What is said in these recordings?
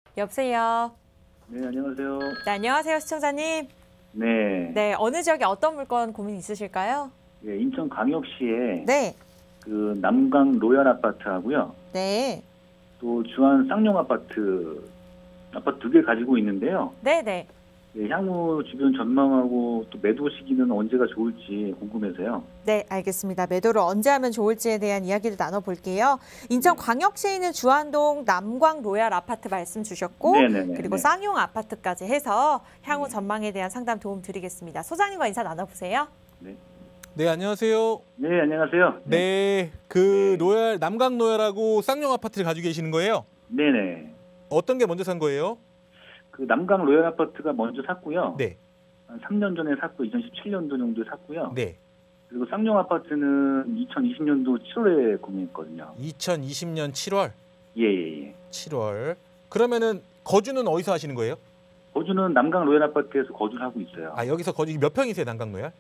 여보세요. 네, 안녕하세요. 네, 안녕하세요, 시청자님. 네. 네, 어느 지역에 어떤 물건 고민 있으실까요? 예, 인천광역시에 네, 그 남강 로얄 아파트하고요. 네, 또 주안 쌍용 아파트 두 개 가지고 있는데요. 네, 네. 예, 향후 주변 전망하고 또 매도 시기는 언제가 좋을지 궁금해서요. 네, 알겠습니다. 매도를 언제 하면 좋을지에 대한 이야기를 나눠볼게요. 인천광역시에 있는 주안동 남광 로얄 아파트 말씀 주셨고, 네네네. 그리고 네. 쌍용 아파트까지 해서 향후 네. 전망에 대한 상담 도움 드리겠습니다. 소장님과 인사 나눠보세요. 네. 네, 안녕하세요. 네, 안녕하세요. 네, 그 로얄 남강 로얄하고 쌍용 아파트를 가지고 계시는 거예요? 네네. 어떤 게 먼저 산 거예요? 그 남강 로얄 아파트가 먼저 샀고요. 네, 한 3년 전에 샀고 2017년도 정도에 샀고요. 네. 그리고 쌍용 아파트는 2020년도 7월에 구매했거든요. 2020년 7월. 예, 예, 예. 7월. 그러면은 거주는 어디서 하시는 거예요? 거주는 남강 로얄 아파트에서 거주를 하고 있어요. 아, 여기서 거주 몇 평이세요, 남강 로얄?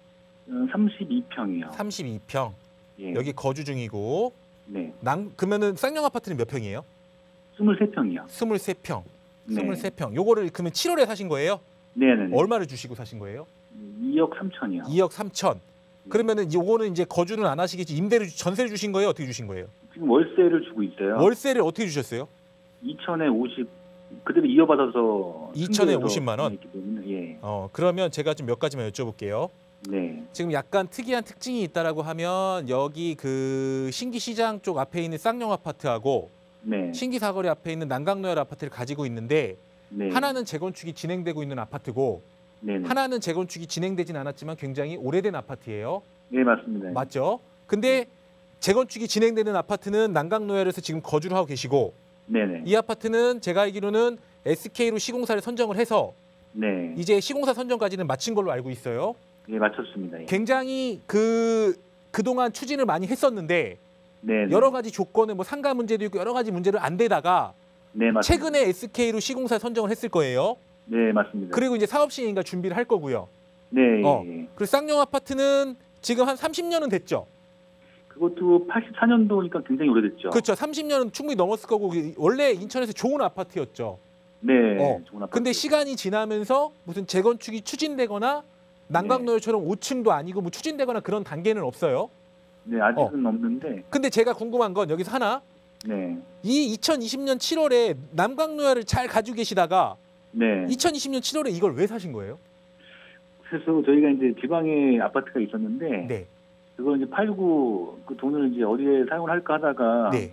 32평이요. 32평. 예. 여기 거주 중이고. 네. 그러면은 쌍용 아파트는 몇 평이에요? 23평이요. 23평. 네. 23평. 요거를 그러면 7월에 사신 거예요? 네네네. 얼마를 주시고 사신 거예요? 2억 3천이요. 2억 3천. 그러면은 요거는 이제 거주는 안 하시겠지. 임대를 전세를 주신 거예요? 어떻게 주신 거예요? 지금 월세를 주고 있어요. 월세를 어떻게 주셨어요? 2천에 50 그대로 이어받아서 2천에 50만 원? 있기 때문에 예. 그러면 제가 좀 몇 가지만 여쭤볼게요. 네. 지금 약간 특이한 특징이 있다라고 하면 여기 그 신기시장 쪽 앞에 있는 쌍용 아파트하고 네. 신기사거리 앞에 있는 남강로얄 아파트를 가지고 있는데 네. 하나는 재건축이 진행되고 있는 아파트고 네네. 하나는 재건축이 진행되진 않았지만 굉장히 오래된 아파트예요. 네, 맞습니다. 맞죠? 근데 재건축이 진행되는 아파트는 남강로얄에서 지금 거주를 하고 계시고 네네. 이 아파트는 제가 알기로는 SK로 시공사를 선정을 해서 네. 이제 시공사 선정까지는 마친 걸로 알고 있어요. 예, 맞췄습니다. 예. 굉장히 그동안 추진을 많이 했었는데 네. 여러 가지 조건에 뭐 상가 문제도 있고 여러 가지 문제를 안 되다가 네, 맞습니다. 최근에 SK로 시공사 선정을 했을 거예요. 네, 맞습니다. 그리고 이제 사업 시행인가 준비를 할 거고요. 네. 예. 그리고 쌍용 아파트는 지금 한 30년은 됐죠. 그것도 84년도니까 굉장히 오래됐죠. 그렇죠. 30년은 충분히 넘었을 거고 원래 인천에서 좋은 아파트였죠. 네. 좋은 아파트. 근데 시간이 지나면서 무슨 재건축이 추진되거나 남강로얄처럼 5층도 아니고 뭐 추진되거나 그런 단계는 없어요. 네, 아직은 없는데. 근데 제가 궁금한 건 여기서 하나. 네. 이 2020년 7월에 남강로얄을 잘 가지고 계시다가 네. 2020년 7월에 이걸 왜 사신 거예요? 그래서 저희가 이제 지방에 아파트가 있었는데 네. 그걸 이제 팔고 그 돈을 이제 어디에 사용을 할까 하다가 네.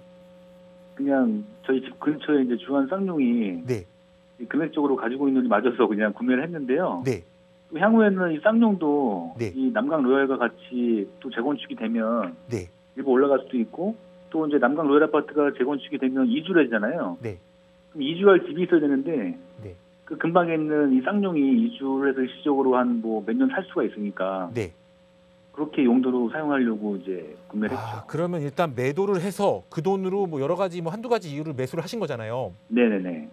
그냥 저희 집 근처에 이제 주한 쌍용이 네. 금액적으로 가지고 있는 게 맞아서 그냥 구매를 했는데요. 네. 또 향후에는 이 쌍용도 네. 이 남강 로얄과 같이 또 재건축이 되면 네. 일부 올라갈 수도 있고 또 이제 남강 로얄 아파트가 재건축이 되면 이주를 하잖아요. 네. 그럼 이주할 집이 있어야 되는데 네. 그 근방에 있는 이 쌍용이 이주를 해서 일시적으로 한 뭐 몇 년 살 수가 있으니까 네. 그렇게 용도로 사용하려고 이제 구매를 했죠. 그러면 일단 매도를 해서 그 돈으로 뭐 여러 가지 뭐 한두 가지 이유를 매수를 하신 거잖아요. 네네네.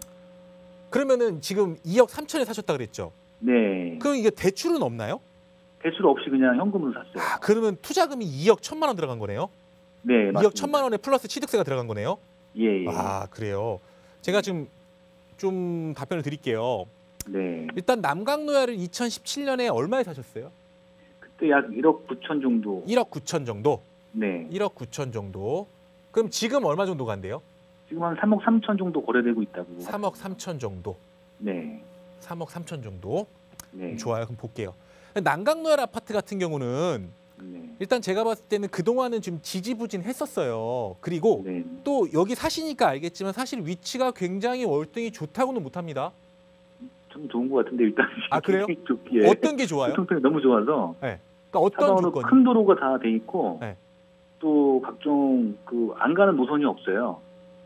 그러면은 지금 2억 3천에 사셨다 그랬죠. 네. 그럼 이게 대출은 없나요? 대출 없이 그냥 현금으로 샀어요. 그러면 투자금이 2억 1천만 원 들어간 거네요. 네, 2억 1천만 원에 플러스 취득세가 들어간 거네요. 예, 예. 그래요. 제가 지금 좀 답변을 드릴게요. 네. 일단 남강로얄을 2017년에 얼마에 사셨어요? 그때 약 1억 9천 정도. 1억 9천 정도. 네. 1억 9천 정도. 그럼 지금 얼마 정도 간대요? 지금 한 3억 3천 정도 거래되고 있다고. 3억 3천 정도. 네. 3억 3천 정도. 네. 좋아요. 그럼 볼게요. 남강로얄 아파트 같은 경우는 네. 일단 제가 봤을 때는 그동안은 좀 지지부진했었어요. 그리고 네. 또 여기 사시니까 알겠지만 사실 위치가 굉장히 월등히 좋다고는 못합니다. 좀 좋은 것 같은데 일단. 그래요? 좋기에. 어떤 게 좋아요? 교통편이 너무 좋아서. 네. 그러니까 어떤 차선으로 조건이? 큰 도로가 다 돼 있고. 네. 또 각종 그 안 가는 노선이 없어요.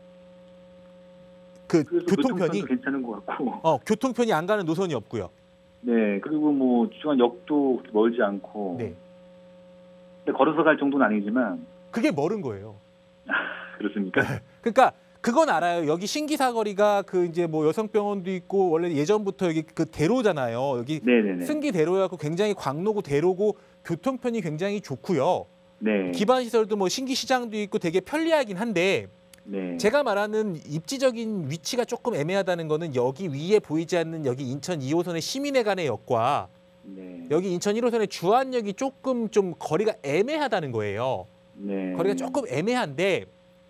그래서 교통편이 괜찮은 것 같고. 교통편이 안 가는 노선이 없고요. 네. 그리고 뭐 중간 역도 그렇게 멀지 않고. 네. 근데 걸어서 갈 정도는 아니지만. 그게 멀은 거예요. 그렇습니까? 그러니까 그건 알아요. 여기 신기사거리가 그 이제 뭐 여성병원도 있고 원래 예전부터 여기 그 대로잖아요. 여기 네네네. 승기 대로였고 굉장히 광로고 대로고 교통편이 굉장히 좋고요. 네. 기반 시설도 뭐 신기시장도 있고 되게 편리하긴 한데 네. 제가 말하는 입지적인 위치가 조금 애매하다는 거는 여기 위에 보이지 않는 여기 인천 2호선의 시민회관의 역과 네. 여기 인천 1호선의 주안역이 조금 좀 거리가 애매하다는 거예요. 네. 거리가 조금 애매한데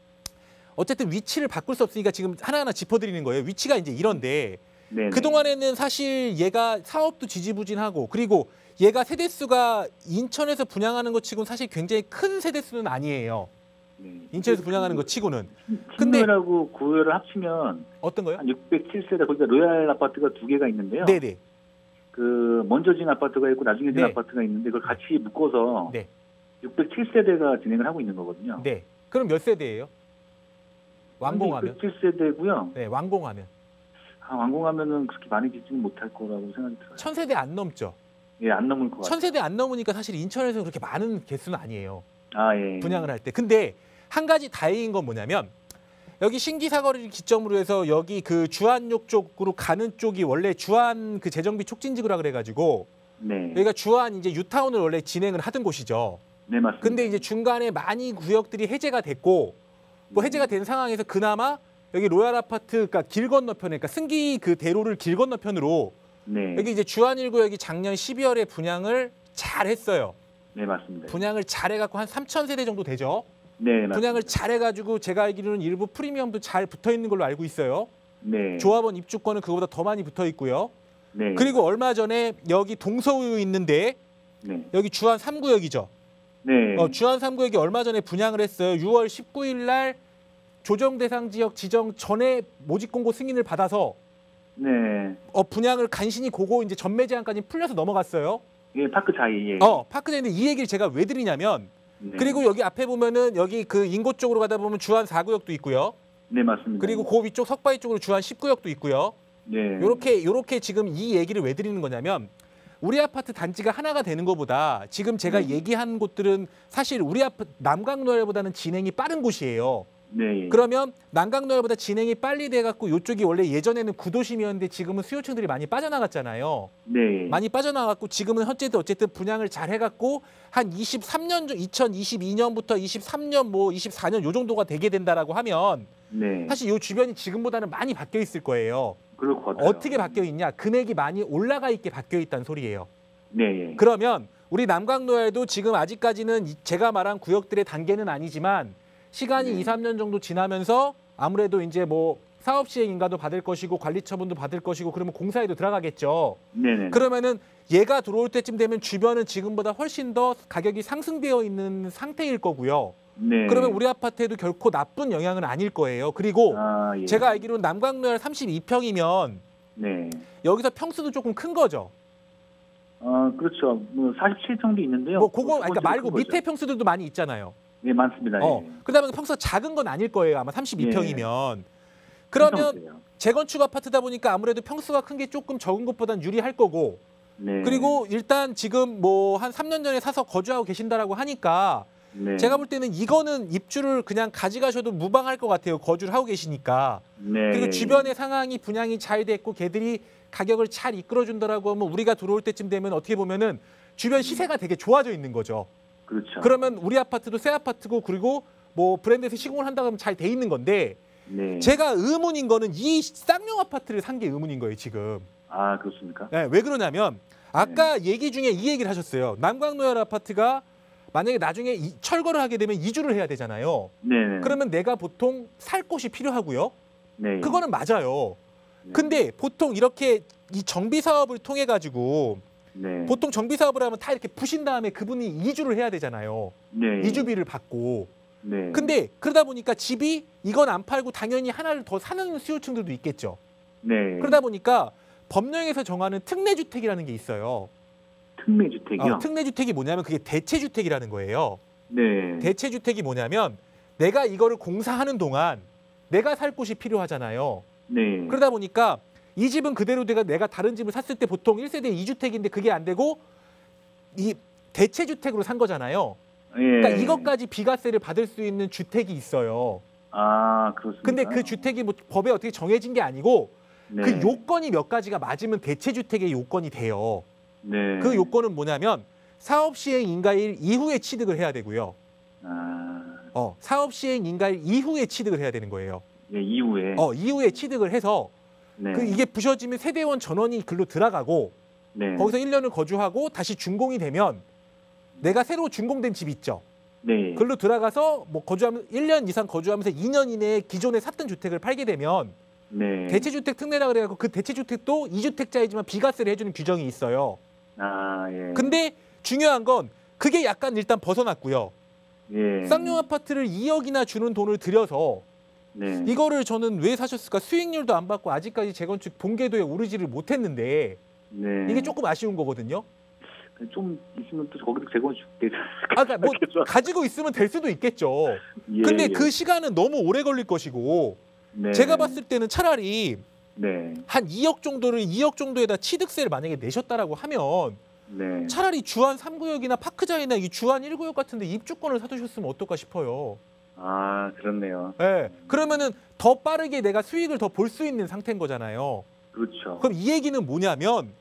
어쨌든 위치를 바꿀 수 없으니까 지금 하나하나 짚어드리는 거예요. 위치가 이제 이런데 네. 그동안에는 사실 얘가 사업도 지지부진하고 그리고 얘가 세대수가 인천에서 분양하는 것 치고는 사실 굉장히 큰 세대수는 아니에요. 네. 인천에서 분양하는 것 치고는. 근데 신도열하고 구요를 합치면 어떤 거요? 한 607세대 거기가 로얄 아파트가 2개가 있는데요. 네네. 그 먼저 진 아파트가 있고 나중에 진 네. 아파트가 있는데 그걸 같이 묶어서 네. 607세대가 진행을 하고 있는 거거든요. 네. 그럼 몇 세대예요? 완공하면? 607세대고요. 네, 완공하면. 완공하면은 그렇게 많이 짓지는 못할 거라고 생각이 들어요. 1000세대 안 넘죠. 예, 안 넘을 것 같아요. 1000세대 안 넘으니까 사실 인천에서 그렇게 많은 개수는 아니에요. 예. 분양을 할 때. 근데 한 가지 다행인 건 뭐냐면 여기 신기사거리를 기점으로 해서 여기 그 주안역 쪽으로 가는 쪽이 원래 주안 그 재정비 촉진지구라 그래가지고 네. 여기가 주안 이제 유타운을 원래 진행을 하던 곳이죠. 네, 맞습니다. 근데 이제 중간에 많이 구역들이 해제가 됐고 뭐 해제가 된 상황에서 그나마 여기 로얄 아파트 그러니까 길 건너편에 그러니까 승기 그 대로를 길 건너편으로 네. 여기 이제 주안 1구역이 작년 12월에 분양을 잘 했어요. 네, 맞습니다. 분양을 잘 해갖고 한 3000세대 정도 되죠. 네, 맞습니다. 분양을 잘 해가지고 제가 알기로는 일부 프리미엄도 잘 붙어 있는 걸로 알고 있어요. 네. 조합원 입주권은 그거보다 더 많이 붙어 있고요. 네. 그리고 얼마 전에 여기 동서우 있는데 네. 여기 주안 3구역이죠. 네. 주안 3구역이 얼마 전에 분양을 했어요. 6월 19일 날 조정 대상 지역 지정 전에 모집 공고 승인을 받아서 네. 분양을 간신히 고고 이제 전매 제한까지 풀려서 넘어갔어요. 예, 파크 자이. 예. 파크제인데 이 얘기를 제가 왜 드리냐면 네. 그리고 여기 앞에 보면은 여기 그 인고 쪽으로 가다 보면 주안 4구역도 있고요. 네, 맞습니다. 그리고 그 위쪽 석바위 쪽으로 주안 10구역도 있고요. 네. 요렇게 지금 이 얘기를 왜 드리는 거냐면 우리 아파트 단지가 하나가 되는 것보다 지금 제가 얘기한 곳들은 사실 우리 아파트 남강로얄보다는 진행이 빠른 곳이에요. 네. 그러면 남강로얄보다 진행이 빨리 돼갖고 이쪽이 원래 예전에는 구도심이었는데 지금은 수요층들이 많이 빠져나갔잖아요. 네. 많이 빠져나갔고 지금은 어쨌든 분양을 잘 해갖고 한 23년 2022년부터 23년 뭐 24년 요 정도가 되게 된다라고 하면 네. 사실 요 주변이 지금보다는 많이 바뀌어 있을 거예요. 그럴 것 같아요. 어떻게 바뀌어 있냐? 금액이 많이 올라가 있게 바뀌어 있다는 소리예요. 네. 그러면 우리 남강로얄도 지금 아직까지는 제가 말한 구역들의 단계는 아니지만 시간이 네. 2, 3년 정도 지나면서 아무래도 이제 뭐 사업 시행 인가도 받을 것이고 관리 처분도 받을 것이고 그러면 공사에도 들어가겠죠. 네네. 그러면은 얘가 들어올 때쯤 되면 주변은 지금보다 훨씬 더 가격이 상승되어 있는 상태일 거고요. 네. 그러면 우리 아파트에도 결코 나쁜 영향은 아닐 거예요. 그리고 예. 제가 알기로는 남강로얄 32평이면 네. 여기서 평수도 조금 큰 거죠. 그렇죠. 뭐 47평도 있는데요. 뭐 그거 두 그러니까 번째로 말고 큰 거죠. 밑에 평수들도 많이 있잖아요. 예, 많습니다. 예. 그다음에 평수가 작은 건 아닐 거예요. 아마 32평이면. 큰 그러면 평수예요. 재건축 아파트다 보니까 아무래도 평수가 큰 게 조금 적은 것보단 유리할 거고. 네. 그리고 일단 지금 뭐 한 3년 전에 사서 거주하고 계신다라고 하니까 네. 제가 볼 때는 이거는 입주를 그냥 가져가셔도 무방할 것 같아요. 거주를 하고 계시니까. 네. 그리고 주변의 상황이 분양이 잘 됐고 걔들이 가격을 잘 이끌어준다라고 하면 우리가 들어올 때쯤 되면 어떻게 보면은 주변 시세가 되게 좋아져 있는 거죠. 그렇죠. 그러면 우리 아파트도 새 아파트고 그리고 뭐 브랜드에서 시공을 한다고 하면 잘 돼 있는 건데 네. 제가 의문인 거는 이 쌍용 아파트를 산 게 의문인 거예요, 지금. 그렇습니까? 네, 왜 그러냐면 아까 얘기 중에 이 얘기를 하셨어요. 남강로얄 아파트가 만약에 나중에 철거를 하게 되면 이주를 해야 되잖아요. 네. 그러면 내가 보통 살 곳이 필요하고요. 네. 그거는 맞아요. 네. 근데 보통 이렇게 이 정비 사업을 통해 가지고 네. 보통 정비 사업을 하면 다 이렇게 부신 다음에 그분이 이주를 해야 되잖아요. 네. 이주비를 받고. 네. 근데 그러다 보니까 집이 이건 안 팔고 당연히 하나를 더 사는 수요층들도 있겠죠. 네. 그러다 보니까 법령에서 정하는 특례주택이라는 게 있어요. 특례주택이요? 특례주택이 뭐냐면 그게 대체주택이라는 거예요. 네. 대체주택이 뭐냐면 내가 이거를 공사하는 동안 내가 살 곳이 필요하잖아요. 네. 그러다 보니까 이 집은 그대로 내가 다른 집을 샀을 때 보통 1세대 2주택인데 그게 안 되고 이 대체주택으로 산 거잖아요. 예. 그러니까 이것까지 비과세를 받을 수 있는 주택이 있어요. 그렇습니다. 근데 그 주택이 뭐 법에 어떻게 정해진 게 아니고 네. 그 요건이 몇 가지가 맞으면 대체주택의 요건이 돼요. 네. 그 요건은 뭐냐면 사업 시행 인가일 이후에 취득을 해야 되고요. 사업 시행 인가일 이후에 취득을 해야 되는 거예요. 예, 이후에. 이후에 취득을 해서 네. 이게 부셔지면 세대원 전원이 글로 들어가고 네. 거기서 1년을 거주하고 다시 준공이 되면 내가 새로 준공된 집 있죠. 네. 글로 들어가서 뭐 거주하면 1년 이상 거주하면서 2년 이내에 기존에 샀던 주택을 팔게 되면 네. 대체주택 특례라 그래갖고 그 대체주택도 2주택자이지만 비과세를 해주는 규정이 있어요. 아, 예. 근데 중요한 건 그게 약간 일단 벗어났고요. 예. 쌍용 아파트를 2억이나 주는 돈을 들여서 네. 이거를 저는 왜 사셨을까? 수익률도 안 받고 아직까지 재건축 본궤도에 오르지를 못했는데 네. 이게 조금 아쉬운 거거든요. 좀 있으면 또 거기도 재건축 되지 그러니까 뭐 가지고 있으면 될 수도 있겠죠. 예, 근데 예. 그 시간은 너무 오래 걸릴 것이고 네. 제가 봤을 때는 차라리 네. 한 2억 정도에다 취득세를 만약에 내셨다라고 하면 네. 차라리 주안 3구역이나 파크자이나 이 주안 1구역 같은데 입주권을 사두셨으면 어떨까 싶어요. 아, 그렇네요. 네. 그러면은 더 빠르게 내가 수익을 더 볼 수 있는 상태인 거잖아요. 그렇죠. 그럼 이 얘기는 뭐냐면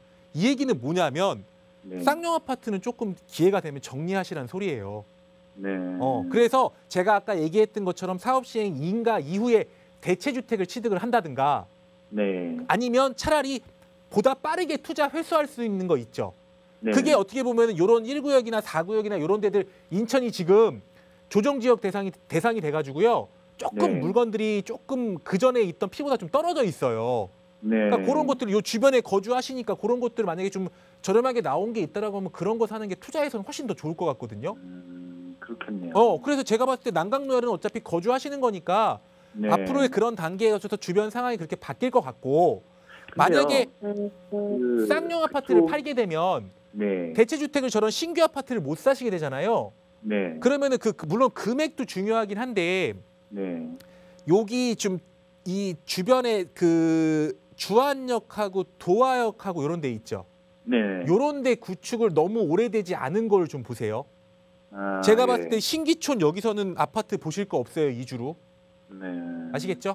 네. 쌍용 아파트는 조금 기회가 되면 정리하시라는 소리예요. 네. 그래서 제가 아까 얘기했던 것처럼 사업 시행 인가 이후에 대체주택을 취득을 한다든가 네. 아니면 차라리 보다 빠르게 투자 회수할 수 있는 거 있죠. 네. 그게 어떻게 보면 이런 1구역이나 4구역이나 이런 데들 인천이 지금 조정지역 대상이 돼가지고요. 조금 네. 물건들이 조금 그전에 있던 피보다 좀 떨어져 있어요. 네. 그러니까 그런 것들 요 주변에 거주하시니까 그런 것들 만약에 좀 저렴하게 나온 게 있다라고 하면 그런 거 사는 게 투자에서는 훨씬 더 좋을 것 같거든요. 그렇겠네요. 그래서 제가 봤을 때 난강노열은 어차피 거주하시는 거니까 네. 앞으로의 그런 단계에 거쳐서 주변 상황이 그렇게 바뀔 것 같고 근데요, 만약에 그 쌍용 아파트를 그쪽- 팔게 되면 네. 대체주택을 저런 신규 아파트를 못 사시게 되잖아요. 네. 그러면은 물론 금액도 중요하긴 한데 네. 여기 좀 이 주변에 그 주안역하고 도화역하고 이런 데 있죠. 네. 요런 데 구축을 너무 오래되지 않은 걸 좀 보세요. 아, 제가 예. 봤을 때 신기촌 여기서는 아파트 보실 거 없어요. 이주로. 네. 아시겠죠?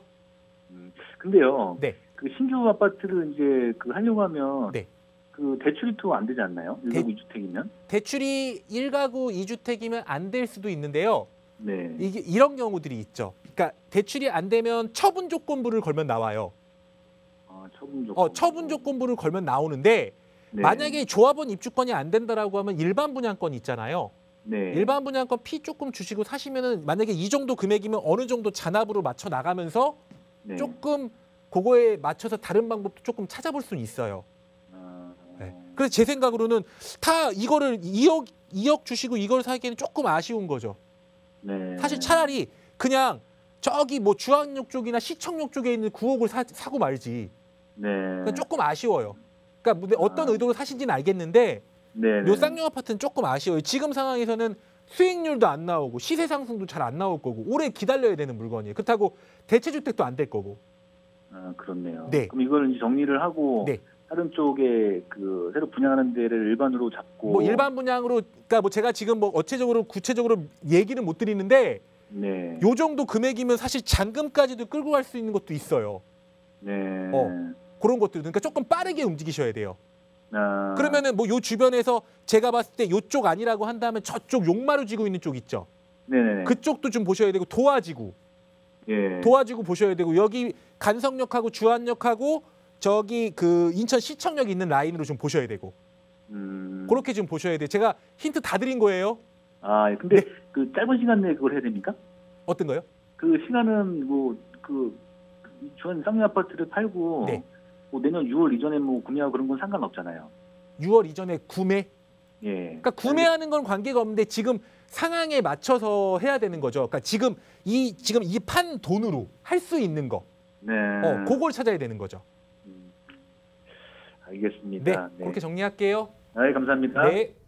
근데요. 네. 그 신규 아파트를 이제 그 하려고 하면 네. 그 대출이 또 안 되지 않나요? 1가구 2주택이면? 대출이 1가구 2주택이면 안 될 수도 있는데요. 네. 이게 이런 경우들이 있죠. 그러니까 대출이 안 되면 처분 조건부를 걸면 나와요. 아, 처분 조건. 처분 조건부를 걸면 나오는데 네. 만약에 조합원 입주권이 안 된다라고 하면 일반 분양권 있잖아요. 네. 일반 분양권 피 조금 주시고 사시면은 만약에 이 정도 금액이면 어느 정도 잔압으로 맞춰 나가면서 네. 조금 그거에 맞춰서 다른 방법도 조금 찾아볼 수는 있어요. 아, 네. 그래서 제 생각으로는 다 이거를 2억 주시고 이걸 사기에는 조금 아쉬운 거죠. 네. 사실 차라리 그냥 저기 뭐 주안역 쪽이나 시청역 쪽에 있는 9억을 사고 말지. 네. 그러니까 조금 아쉬워요. 그러니까 근데 어떤 의도로 사신지는 알겠는데 네. 요 쌍용 아파트는 조금 아쉬워요. 지금 상황에서는 수익률도 안 나오고 시세 상승도 잘 안 나올 거고 오래 기다려야 되는 물건이에요. 그렇다고 대체주택도 안 될 거고. 아, 그렇네요. 네. 그럼 이걸 이제 정리를 하고 네. 다른 쪽에 그 새로 분양하는 데를 일반으로 잡고 뭐 일반 분양으로 그러니까 뭐 제가 지금 뭐 구체적으로 얘기는 못 드리는데 네. 요 정도 금액이면 사실 잔금까지도 끌고 갈 수 있는 것도 있어요. 네. 그런 것들 그러니까 조금 빠르게 움직이셔야 돼요. 아, 그러면은 뭐 요 주변에서 제가 봤을 때 요쪽 아니라고 한다면 저쪽 용마루 지구 있는 쪽 있죠. 네네. 그쪽도 좀 보셔야 되고 도화지구 예. 보셔야 되고 여기 간성역하고 주안역하고 저기 그 인천 시청역 있는 라인으로 좀 보셔야 되고 그렇게 좀 보셔야 돼요. 제가 힌트 다 드린 거예요. 아, 근데 네. 그 짧은 시간 내에 그걸 해야 됩니까? 어떤 거요? 그 시간은 뭐 그 주한 쌍용 아파트를 팔고 네. 뭐 내년 6월 이전에 뭐 구매하고 그런 건 상관없잖아요. 6월 이전에 구매. 예. 그러니까 구매하는 건 관계가 없는데 지금 상황에 맞춰서 해야 되는 거죠. 그러니까 지금 이 판 돈으로 할 수 있는 거. 네. 그걸 찾아야 되는 거죠. 알겠습니다. 네. 그렇게 정리할게요. 네, 감사합니다. 네.